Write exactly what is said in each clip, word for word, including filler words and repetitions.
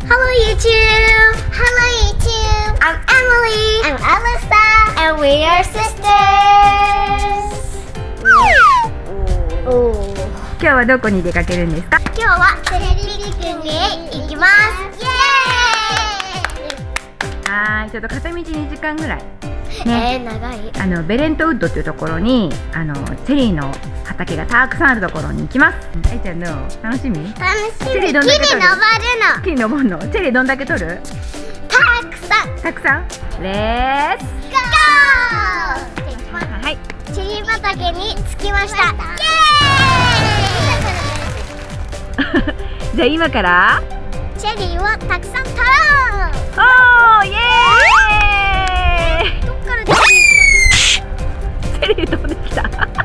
Hello YouTube! Hello YouTube! I'm Emily! I'm Alyssa! And we are sisters! 今日はどこに出かけるんですか？ 今日はテレビピクニックへ行きます。イエーイ！ はーい、ちょっと片道にじかんぐらいね、えー、長い。 あのベレントウッドっていうところにあのチェリーの畑がたくさんあるところに行きます。あいちゃんどう？楽しみ？ 楽しみ。 チェリーどんだけ取る？ 木に登るの。 木に登るの？チェリーどんだけ取る？ たくさん。 たくさん？レッツゴー！ はい。 チェリー畑に着きました。イエーイ！ じゃあ今からチェリーをたくさん取ろう。 おーイエーイ！ どっから出てチェリー飛んできた。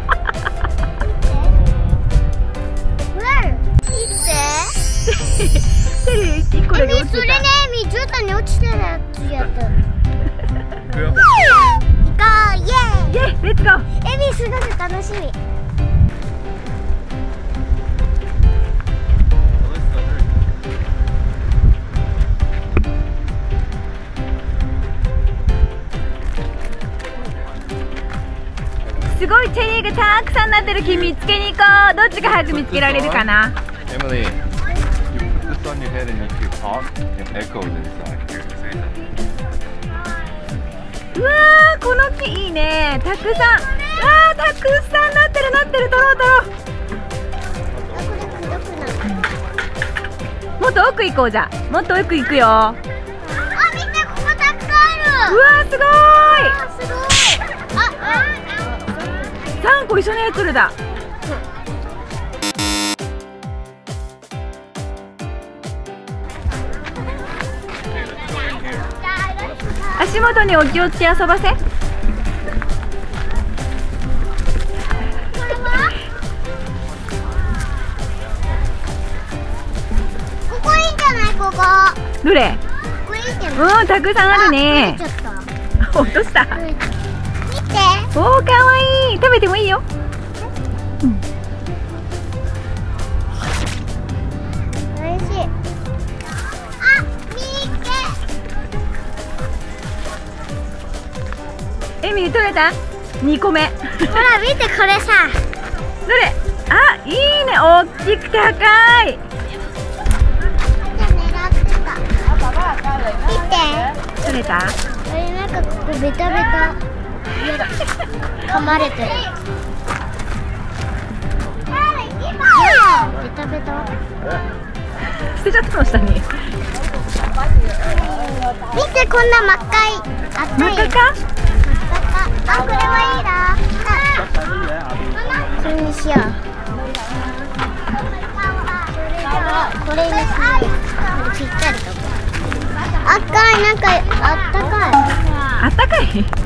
チェリーいっこだけ落ちてた。 それね、みじゅうたんに落ちてるやつやった。行こう、イエーイ！ イエーイ、レッツゴー！ エビすごく楽しみ。 すごいチェリーがたくさんなってる木見つけに行こう。どっちが早く見つけられるかな。 Emily, you put this on your head and if you talk, it echoes inside. Here, say that. うわー、この木いいね。たくさん、あー、たくさんなってるなってる。取ろう取ろう。もっと奥行こう。じゃあもっと奥行くよ。 あ、見て、ここたくさんある。 うわー、すごーい。 あ、すごい。あ、あ、 さんこ一緒のやつ取れた。足元にお気をつけ、遊ばせ。 これは？ここいいんじゃない？ここ。 どれ？ ここいいんじゃない？ うん、たくさんあるね。 あ、取れちゃった。 落とした。 見て。 おー、かわいい。食べてもいいよ。うん。 おいしい。あ、見て。 エミリー取れた？にこめ。 ほら見て、これさ。 どれ？あ、いいね。大きくて高い。 じゃ狙ってた。見て。 取れた？ これなんかここベタベタ。噛まれてる。ベタベタ。 捨てちゃったの下に。 見て、こんな真っ赤い。あったい。 真っ赤か？ あ、これはいいな。これにしよう。これにしよう。これぴったりと。赤い、なんかあったかい。 あったかい。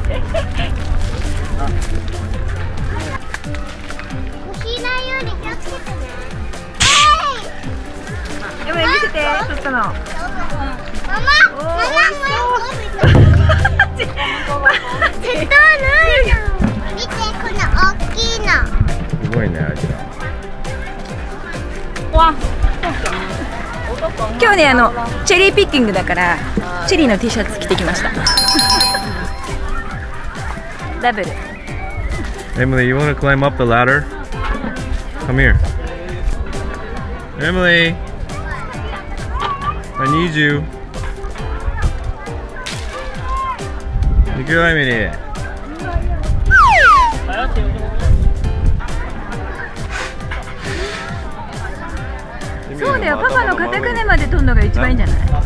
引いないように気をつけてね。 でも見せて、取ったの。 ママ、ママ、もう一個。絶対ないよ。見て、この大きいの。 すごいね、あいちゃん。 今日ね、あのチェリーピッキングだからチェリーの T シャツ着てきました。ダブル。 Emily, you want to climb up the ladder? Come here. Emily, I need you. You go, Emily. そうだよ、パパの肩くねまで飛んのが一番いいんじゃない？ あ、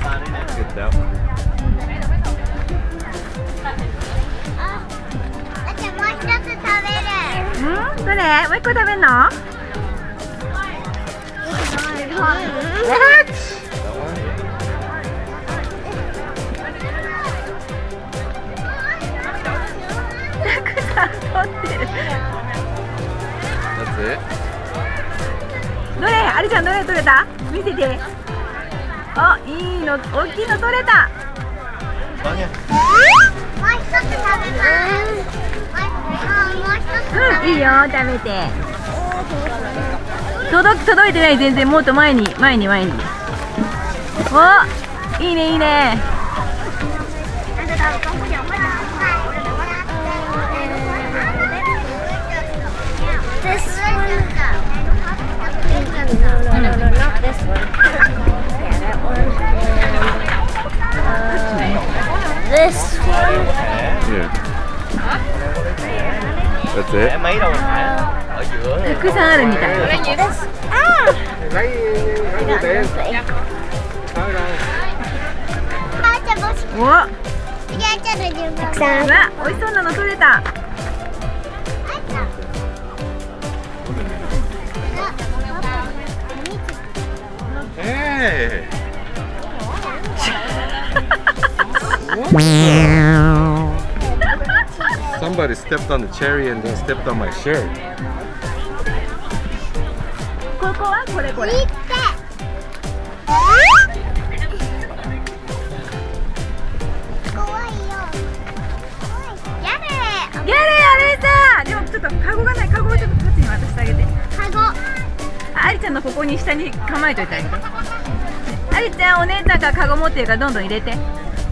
じゃあもう一つ食べる。 うん、どれ？もう一個食べんの？たくさん取ってる。 That's it? どれ？ありちゃんどれ取れた？見せて。あ、いいの、大きいの取れた。 もう一つ食べます。もう一つ。 うん、いいよ、食べて。届届いてない、全然。もっと前に前に前に。お、 いいねいいね。 This one. No, no, no, no, not this one. Yeah, that one. And, uh, this one. Yeah. That's it. Mấy đâu phải ở giữa. たくさんあるみたい。 This. Ah! lấy lấy nhiêu tiền? Thôi rồi. お、うわ、 たくさん。 美味しそうなの取れた。 Hey. Somebody stepped on the cherry and then stepped on my shirt. ここはこれこれ。ギャレーあれさ、でもちょっとカゴがない。カゴをちょっとタッチに渡してあげて。 カゴ。 ありちゃんのここに下に構えといてあげて。ありちゃん、お姉ちゃんがカゴ持ってるからどんどん入れて。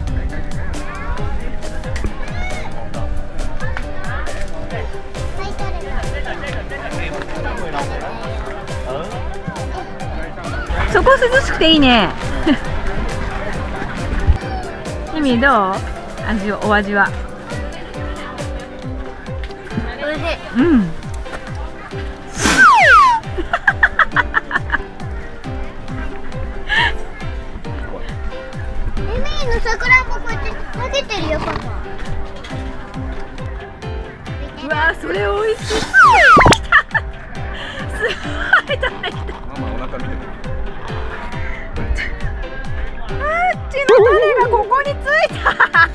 そこ涼しくていいね。ミミどう？味お味は。 おいしい。 うん。 エミーの桜もこうやって投げてるよ、パパ。 うわー、それ美味しい。すごい飛んできた。 ママお腹見てる。 あっちの種がここについた。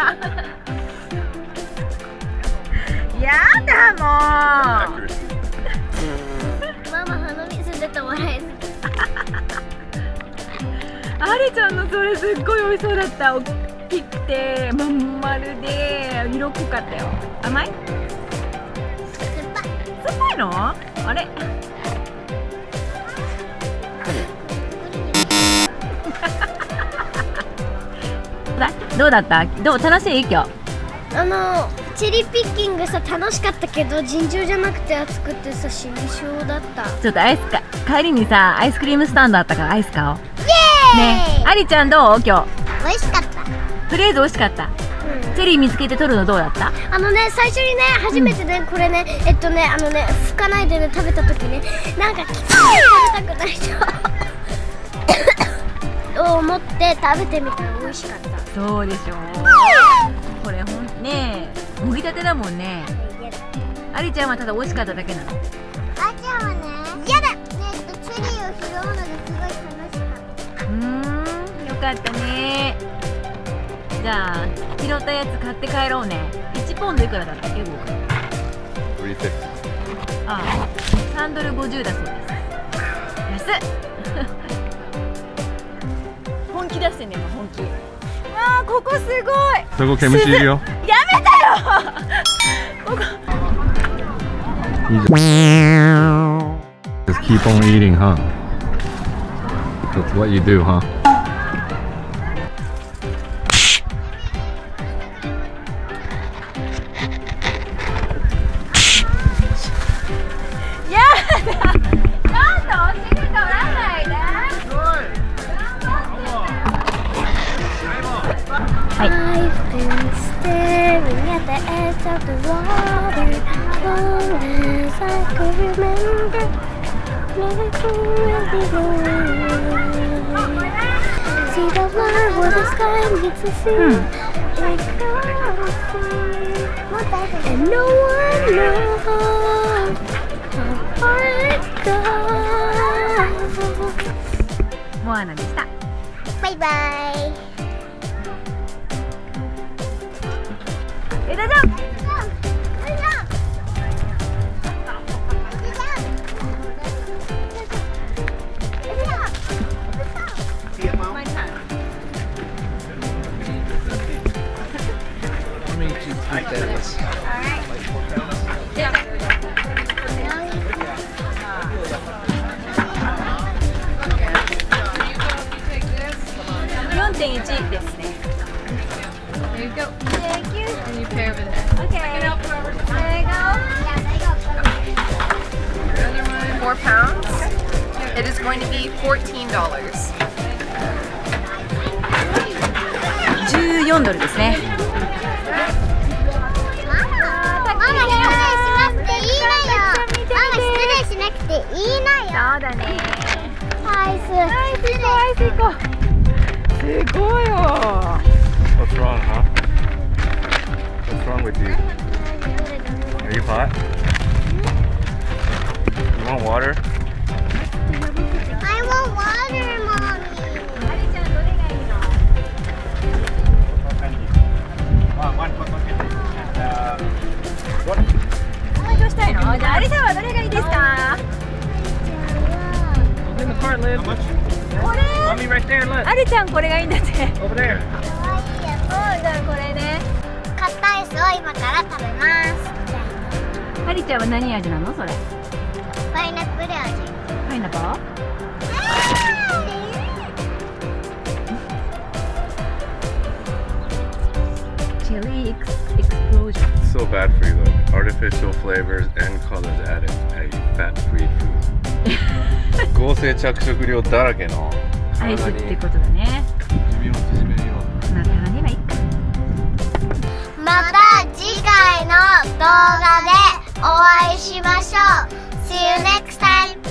やだもう。 ママ鼻水出た、笑いすぎ。 ありちゃんのそれすっごい美味しそうだった。大きくてまん丸で色濃かったよ。甘い？ 酸っぱい。 酸っぱいの？あれ？どうだった？どう楽しい今日？ あのチェリーピッキングさ楽しかったけど尋常じゃなくて暑くてさ死にそうだった。 ちょっとアイスか帰りにさアイスクリームスタンドあったからアイス買おう。 イエーイ。 ね、ありちゃんどう今日？ 美味しかった。 とりあえず美味しかった。 うん、 チェリー見つけて取るのどうだった？ あのね最初にね初めてね、うん、これねえっとねあのね拭かないでね食べた時ねなんかきつい食べたくないと思って食べてみたら美味しかった。 そうでしょう。これほんねもぎたてだもんね。ありちゃんはただ美味しかっただけなの。 ありちゃんはね嫌だねえっとチェリーを拾うのがすごい楽しかった。 うーんよかったね。じゃあ拾ったやつ買って帰ろうね。いちポンドいくらだったっけ？僕ああさんドルごじゅうだそうです。安っ本気出してね今本気。わあここすごい。 そこ煙いるよ。 やめたよここいいじゃん。Just keep on eating, huh? That's what you do, huh? I've been staring at the edge of the water long as I could remember. Never could really go. See the line where the sky meets the sea. It goes, and no one knows how far it goes. モアナでした。 バイバイ。 枝ジャンプ。よんてんいちちですね。 There you go. Thank you. And you pay over there. Okay. There you go. Four pounds. It is going to be fourteen dollars. じゅうよんドルですね。 ママ失礼しますっていいなよ。ママ失礼しなくていいなよ。 そうだね。 アイス。 アイス行こう、アイス行こう。すごいよ。 What's wrong, huh? What's wrong with you? Are you hot? You want water? I want water, mommy. ありちゃんどれがいいの？どうしたいの？じゃあアリさんはどれがいいですか？ In the cart, Liv. これ？ Mommy, right there, look. アリちゃんこれがいいんだって。 Over there. 可愛いやつ。 そうじゃあこれね。 買ったアイスを今から食べます。 アリちゃんは何味なのそれ？ パイナップル味。 パイナップル？Chili explosion. So bad for you, look. Artificial flavors and colors added. A fat-free food. 合成着色料だらけのアイスってことだね。 寿命を縮めるような。 まあたまにはいいか。 また次回の動画でお会いしましょう。See you next time!